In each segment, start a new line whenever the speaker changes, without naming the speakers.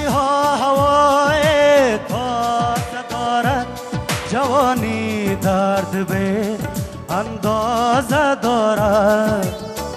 ها هوای تازه دارد، جوانی درد به اندازه دارد.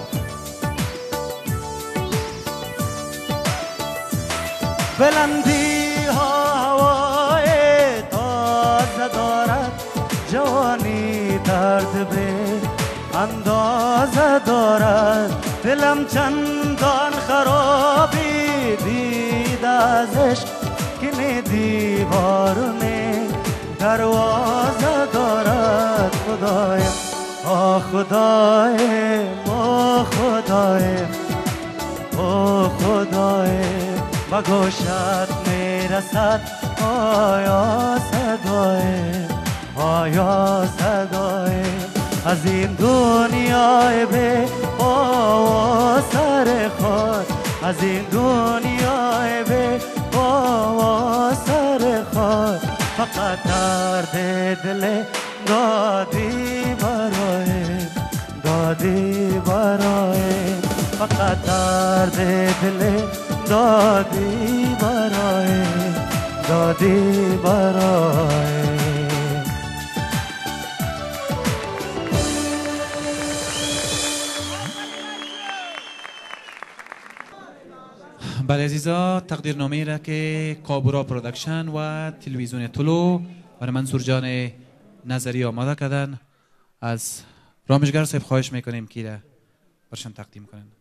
بلندی ها هوای تازه دارد، جوانی درد به اندازه دارد. دلم چندان خرابی دید از عشق که می دیوارونه دروازه دارد. خدایم آه خدایم آه خدایم آه خدایم و گوشت می رسد آیا صدایم آیا صدایم از این دنیای به با سر خود، از این دنیای به با سر خود. فقط درد دل دادی برای دادی برای، فقط درد دل دادی برای دادی برای.
بله عزیزا، تقدیرنامه را که کابورا پرودکشن و تلویزیون طلو برای منصور جان نظری آماده کردن، از رامشگر صاحب خواهش میکنیم که را برشان تقدیم کنند.